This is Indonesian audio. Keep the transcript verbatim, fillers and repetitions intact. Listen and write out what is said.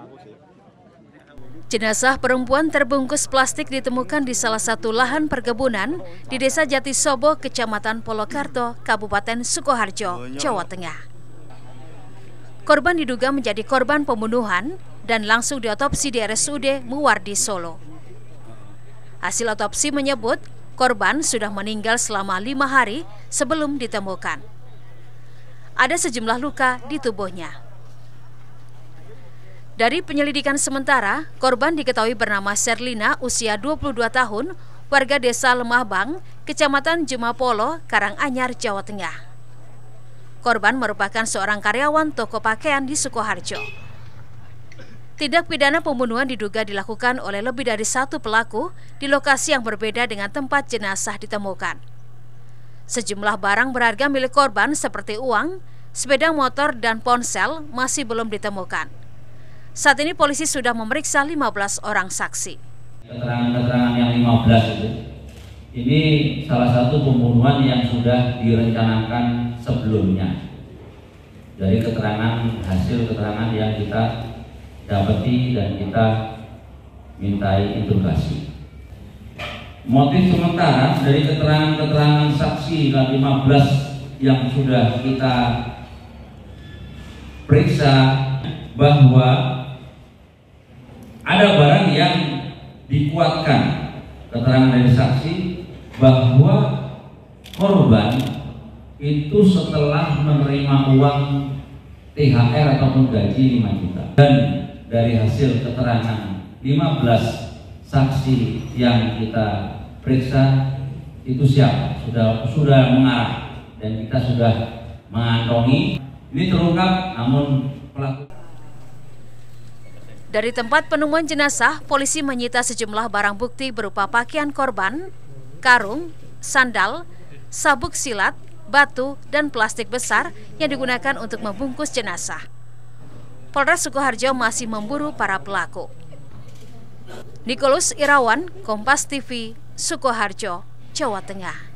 Jenazah perempuan terbungkus plastik ditemukan di salah satu lahan perkebunan di Desa Jatisobo, Kecamatan Polokarto, Kabupaten Sukoharjo, Jawa Tengah. Korban diduga menjadi korban pembunuhan dan langsung diotopsi di R S U D Muwardi, Solo. Hasil otopsi menyebut korban sudah meninggal selama lima hari sebelum ditemukan. Ada sejumlah luka di tubuhnya. Dari penyelidikan sementara, korban diketahui bernama Sherlina, usia dua puluh dua tahun, warga Desa Lemahbang, Kecamatan Jemapolo, Karanganyar, Jawa Tengah. Korban merupakan seorang karyawan toko pakaian di Sukoharjo. Tindak pidana pembunuhan diduga dilakukan oleh lebih dari satu pelaku di lokasi yang berbeda dengan tempat jenazah ditemukan. Sejumlah barang berharga milik korban seperti uang, sepeda motor, dan ponsel masih belum ditemukan. Saat ini polisi sudah memeriksa lima belas orang saksi. Keterangan-keterangan yang lima belas itu, ini salah satu pembunuhan yang sudah direncanakan sebelumnya. Dari keterangan, hasil keterangan yang kita dapati dan kita mintai interogasi. Motif sementara dari keterangan-keterangan saksi lima belas yang sudah kita periksa bahwa ada barang yang dikuatkan keterangan dari saksi bahwa korban itu setelah menerima uang T H R ataupun gaji lima juta. Dan dari hasil keterangan lima belas saksi yang kita periksa itu siapa? Sudah sudah mengarah dan kita sudah mengantongi. Ini terungkap namun pelaku. Dari tempat penemuan jenazah, polisi menyita sejumlah barang bukti berupa pakaian korban, karung, sandal, sabuk silat, batu, dan plastik besar yang digunakan untuk membungkus jenazah. Polres Sukoharjo masih memburu para pelaku. Nicholas Irawan, Kompas T V, Sukoharjo, Jawa Tengah.